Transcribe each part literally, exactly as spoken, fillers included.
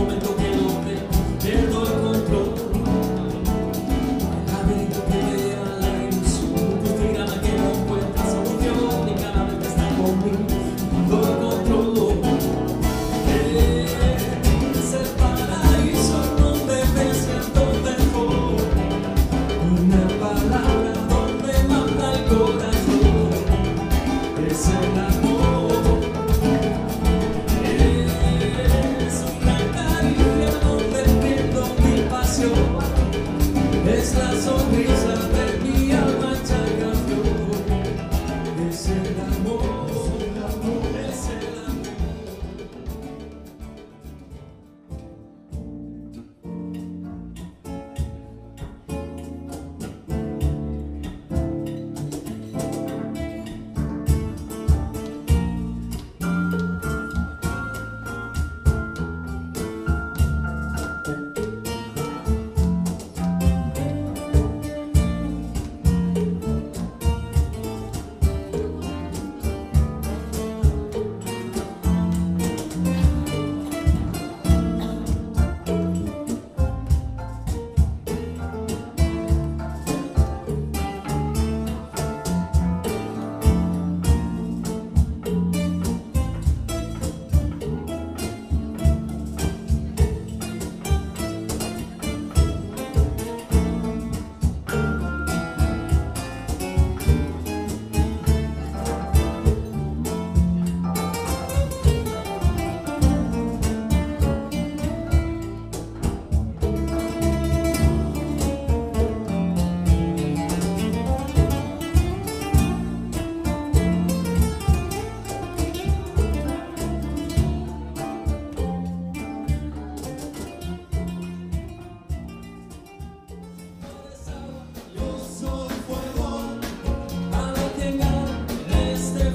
momento que el hombre pierdo el control. Cada vez que vea la ilusión, justificada que no encuentra solución, y cada vez que está conmigo, pierdo el control. Es el paraíso donde me siento mejor. Una palabra donde manda el corazón. Es el amor. Es una caricia donde entiendo mi pasión. Es la sonrisa de mi alma hecha canción. Es el amor. Es el amor.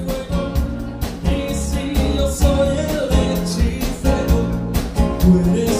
Tú eres